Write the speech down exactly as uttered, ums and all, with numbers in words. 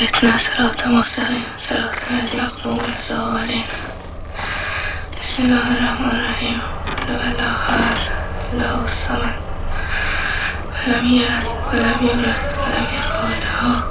اهدنا صراط مستقيم صراط الذين أنعمت عليهم. بسم الله الرحمن الرحيم. قل هو الله أحد الله الصمد ولم يلد ولم يولد ولم يكن له